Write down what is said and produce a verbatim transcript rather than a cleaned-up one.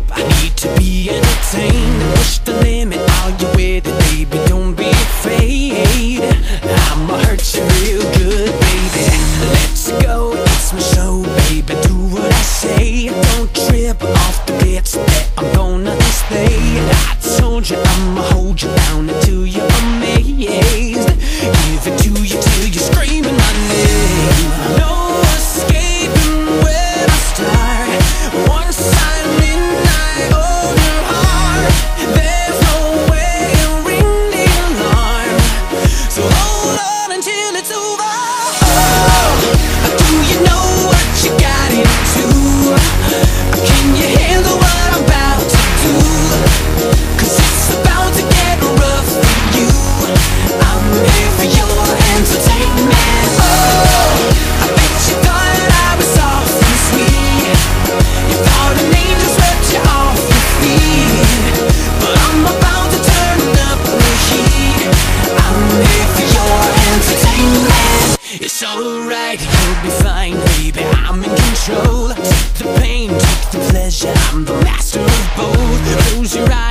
up, I need to be entertained. Push the limit, are you with it, baby? Don't be afraid, I'ma hurt you real good, baby. Let's go, it's my show, baby, do what I say. Don't trip off the bits that I'm gonna display. I told you I'ma hold you down until you're amazed. Give it to you till you're screaming my name. No escaping when I start. Once I'm in, I own your heart. There's no way to ring the alarm, so hold on until it's over. Oh, do you know what you got into? Can you handle what I'm about to do? 'Cause it's about to get rough for you. I'm here for your entertainment. Oh, I bet you thought I was soft and sweet. You thought an angel swept you off your feet, but I'm about to turn up the heat. I'm here for your entertainment. It's alright, you'll be fine, baby, I'm in control. Take the pain, take the pleasure, I'm the master of both. Close your eyes.